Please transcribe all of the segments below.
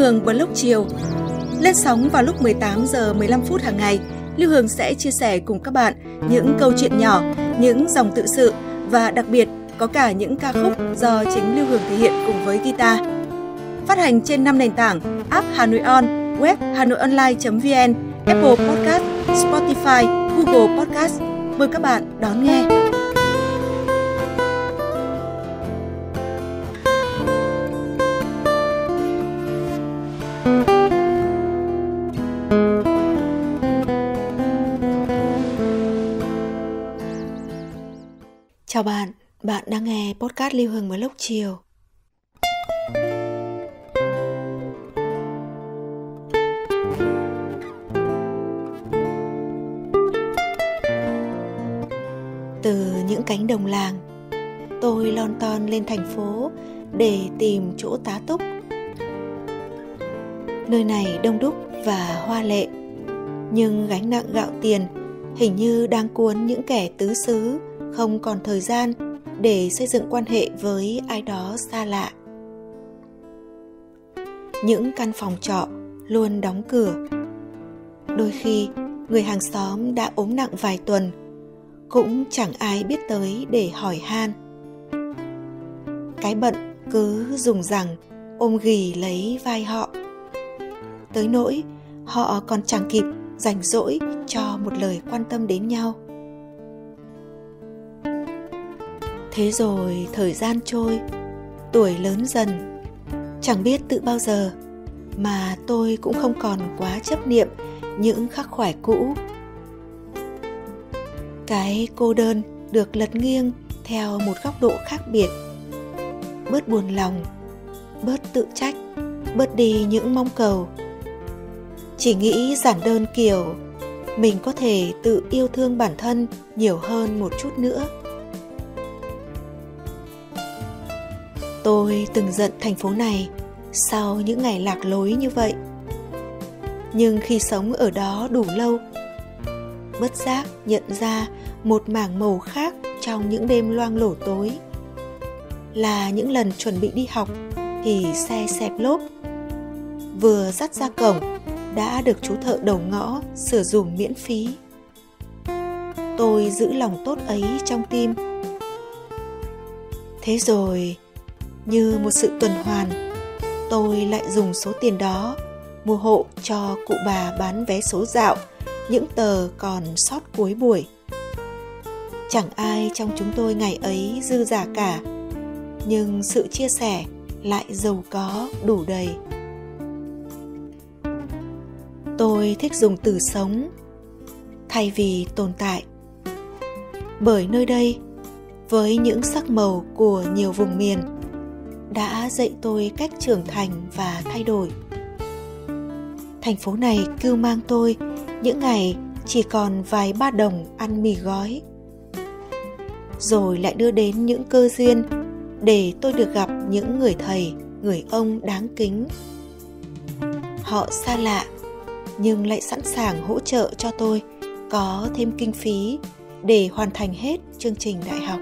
Hường Blog chiều. Lên sóng vào lúc 18 giờ 15 phút hàng ngày, Lưu Hương sẽ chia sẻ cùng các bạn những câu chuyện nhỏ, những dòng tự sự và đặc biệt có cả những ca khúc do chính Lưu Hương thể hiện cùng với guitar. Phát hành trên 5 nền tảng: app Hà Nội On, web hanoionline.vn, Apple Podcast, Spotify, Google Podcast. Mời các bạn đón nghe. Chào bạn, bạn đang nghe podcast Lưu Hương Blog chiều. Từ những cánh đồng làng, tôi lon ton lên thành phố để tìm chỗ tá túc. Nơi này đông đúc và hoa lệ, nhưng gánh nặng gạo tiền hình như đang cuốn những kẻ tứ xứ không còn thời gian để xây dựng quan hệ với ai đó xa lạ. Những căn phòng trọ luôn đóng cửa. Đôi khi người hàng xóm đã ốm nặng vài tuần, cũng chẳng ai biết tới để hỏi han. Cái bận cứ dùng rằng ôm ghì lấy vai họ, tới nỗi họ còn chẳng kịp rảnh rỗi cho một lời quan tâm đến nhau. Thế rồi thời gian trôi, tuổi lớn dần, chẳng biết tự bao giờ mà tôi cũng không còn quá chấp niệm những khắc khoải cũ. Cái cô đơn được lật nghiêng theo một góc độ khác biệt. Bớt buồn lòng, bớt tự trách, bớt đi những mong cầu. Chỉ nghĩ giản đơn kiểu mình có thể tự yêu thương bản thân nhiều hơn một chút nữa. Tôi từng giận thành phố này sau những ngày lạc lối như vậy. Nhưng khi sống ở đó đủ lâu, bất giác nhận ra một mảng màu khác trong những đêm loang lổ tối. Là những lần chuẩn bị đi học thì xe xẹp lốp, vừa dắt ra cổng đã được chú thợ đầu ngõ sửa giùm miễn phí. Tôi giữ lòng tốt ấy trong tim. Thế rồi, như một sự tuần hoàn, tôi lại dùng số tiền đó mua hộ cho cụ bà bán vé số dạo những tờ còn sót cuối buổi. Chẳng ai trong chúng tôi ngày ấy dư giả cả, nhưng sự chia sẻ lại giàu có đủ đầy. Tôi thích dùng từ sống thay vì tồn tại, bởi nơi đây, với những sắc màu của nhiều vùng miền, đã dạy tôi cách trưởng thành và thay đổi. Thành phố này cưu mang tôi những ngày chỉ còn vài ba đồng ăn mì gói, rồi lại đưa đến những cơ duyên để tôi được gặp những người thầy, người ông đáng kính. Họ xa lạ nhưng lại sẵn sàng hỗ trợ cho tôi có thêm kinh phí để hoàn thành hết chương trình đại học.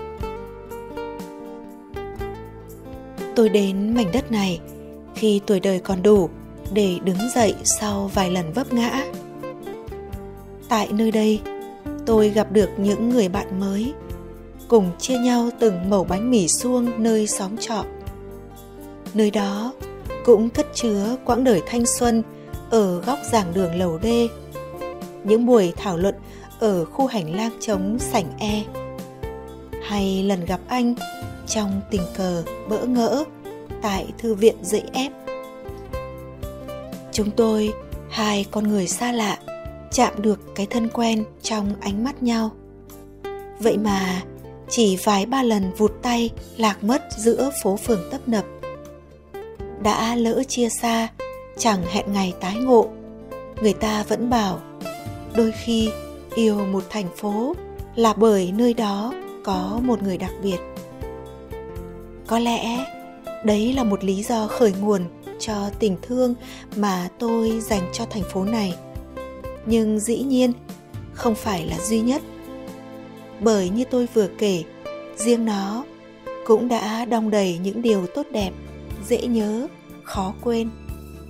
Tôi đến mảnh đất này khi tuổi đời còn đủ để đứng dậy sau vài lần vấp ngã. Tại nơi đây, tôi gặp được những người bạn mới, cùng chia nhau từng mẩu bánh mì suông nơi xóm trọ. Nơi đó cũng cất chứa quãng đời thanh xuân ở góc giảng đường lầu D, những buổi thảo luận ở khu hành lang trống sảnh E, hay lần gặp anh trong tình cờ bỡ ngỡ tại thư viện dãy F. Chúng tôi, hai con người xa lạ, chạm được cái thân quen trong ánh mắt nhau. Vậy mà chỉ vài ba lần vụt tay lạc mất giữa phố phường tấp nập. Đã lỡ chia xa, chẳng hẹn ngày tái ngộ. Người ta vẫn bảo, đôi khi yêu một thành phố là bởi nơi đó có một người đặc biệt. Có lẽ đấy là một lý do khởi nguồn cho tình thương mà tôi dành cho thành phố này. Nhưng dĩ nhiên không phải là duy nhất. Bởi như tôi vừa kể, riêng nó cũng đã đong đầy những điều tốt đẹp, dễ nhớ, khó quên.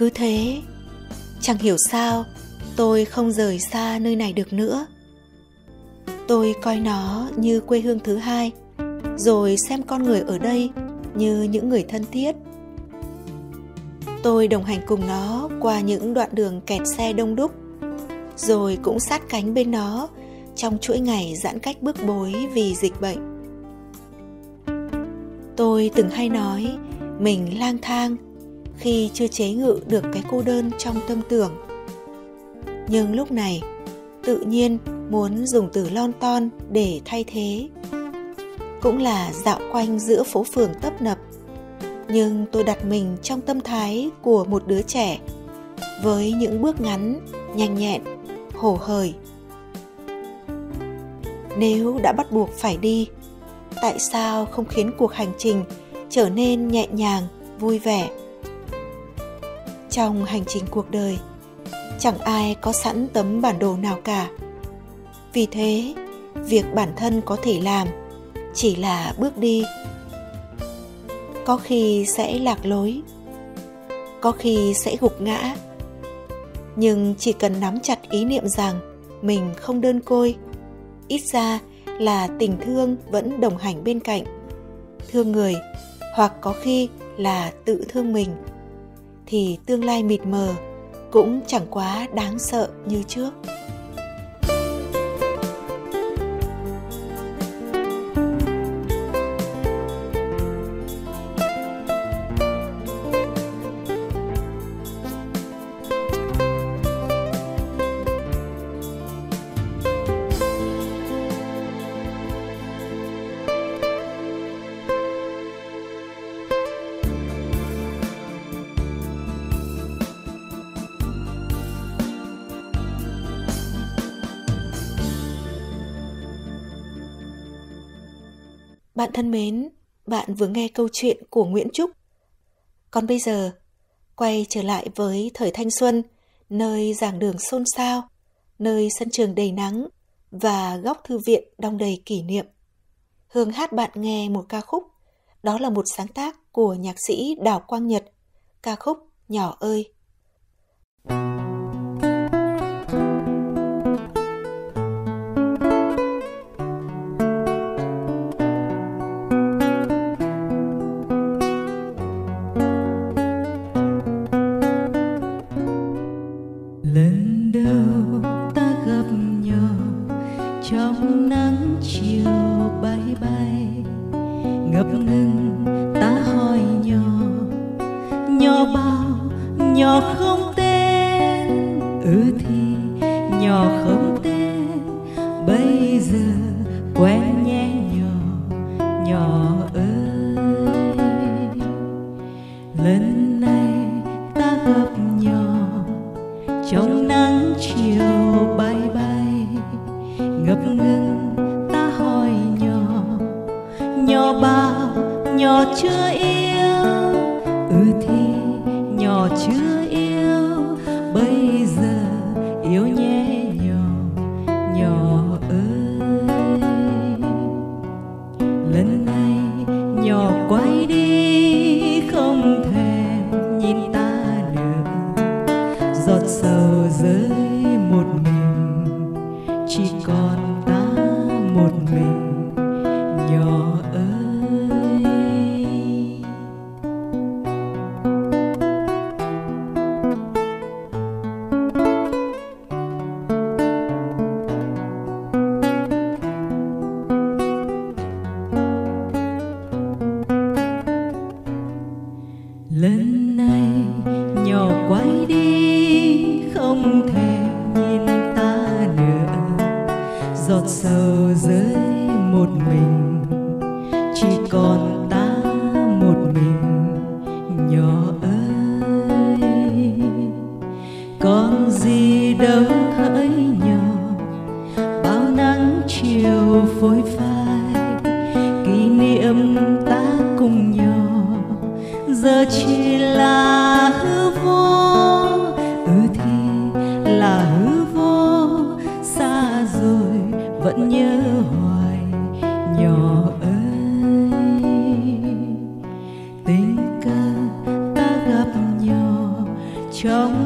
Cứ thế, chẳng hiểu sao tôi không rời xa nơi này được nữa. Tôi coi nó như quê hương thứ hai, rồi xem con người ở đây như những người thân thiết. Tôi đồng hành cùng nó qua những đoạn đường kẹt xe đông đúc, rồi cũng sát cánh bên nó trong chuỗi ngày giãn cách bức bối vì dịch bệnh. Tôi từng hay nói mình lang thang khi chưa chế ngự được cái cô đơn trong tâm tưởng. Nhưng lúc này, tự nhiên muốn dùng từ lon ton để thay thế. Cũng là dạo quanh giữa phố phường tấp nập, nhưng tôi đặt mình trong tâm thái của một đứa trẻ, với những bước ngắn, nhanh nhẹn, hổ hởi. Nếu đã bắt buộc phải đi, tại sao không khiến cuộc hành trình trở nên nhẹ nhàng, vui vẻ? Trong hành trình cuộc đời, chẳng ai có sẵn tấm bản đồ nào cả. Vì thế, việc bản thân có thể làm chỉ là bước đi. Có khi sẽ lạc lối, có khi sẽ gục ngã, nhưng chỉ cần nắm chặt ý niệm rằng mình không đơn côi, ít ra là tình thương vẫn đồng hành bên cạnh, thương người hoặc có khi là tự thương mình, thì tương lai mịt mờ cũng chẳng quá đáng sợ như trước. Bạn thân mến, bạn vừa nghe câu chuyện của Nguyễn Trúc. Còn bây giờ, quay trở lại với thời thanh xuân, nơi giảng đường xôn xao, nơi sân trường đầy nắng và góc thư viện đong đầy kỷ niệm. Hương hát bạn nghe một ca khúc, đó là một sáng tác của nhạc sĩ Đào Quang Nhật, ca khúc Nhỏ ơi. Lần đầu ta gặp nhau trong nắng chiều bay bay, ngập ngừng ta hỏi nhỏ bao, nhỏ không tên. Thì nhỏ không tên, bây giờ quen nhé nhỏ ơi. Lần này ta gặp nhau trong nắng chiều bay bay, ngập ngừng ta hỏi nhỏ bao, nhỏ chưa yêu. Thì nhỏ chưa yêu, bây giờ yêu nhé nhỏ ơi. Lần này nhỏ quay đi, không thèm nhìn ta nữa. Giọt sầu rơi một mình, chỉ còn ta một mình nhỏ ơi. Lần này nhỏ quay đi, không thèm nhìn ta nữa. Giọt sầu rơi một mình, chỉ còn ta một mình nhỏ ơi. Còn gì đâu hỡi nhỏ, bao nắng chiều phôi phai, kỷ niệm ta cùng nhau giờ chỉ là hư vô. Thì là hư vô, xa rồi vẫn nhớ hoài nhỏ ơi. Tình cờ ta gặp nhau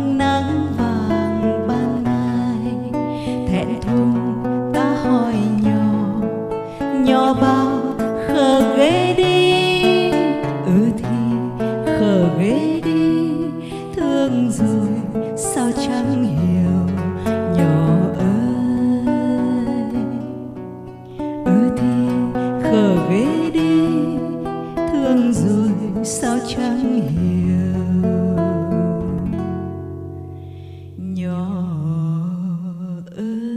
trong nắng vàng ban ngày. Thẹn thùng ta hỏi nhỏ bao khờ ghê đi. Thì khờ ghê đi, thương rồi sao chẳng hiểu nhỏ ơi. Thì khờ ghê đi, thương rồi sao chẳng hiểu nhỏ ơi.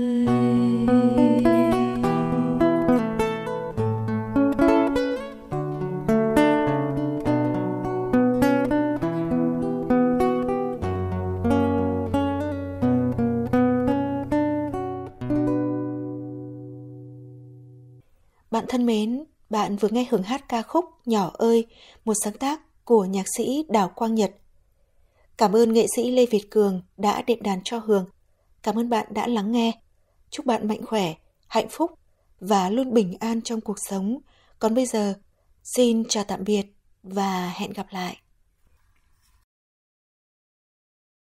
Bạn thân mến, bạn vừa nghe Hường hát ca khúc Nhỏ ơi, một sáng tác của nhạc sĩ Đào Quang Nhật. Cảm ơn nghệ sĩ Lê Việt Cường đã đệm đàn cho Hường. Cảm ơn bạn đã lắng nghe. Chúc bạn mạnh khỏe, hạnh phúc và luôn bình an trong cuộc sống. Còn bây giờ, xin chào tạm biệt và hẹn gặp lại.